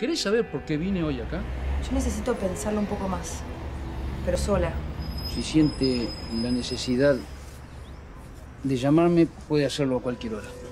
¿Querés saber por qué vine hoy acá? Yo necesito pensarlo un poco más, pero sola. Si siente la necesidad de llamarme, puede hacerlo a cualquier hora.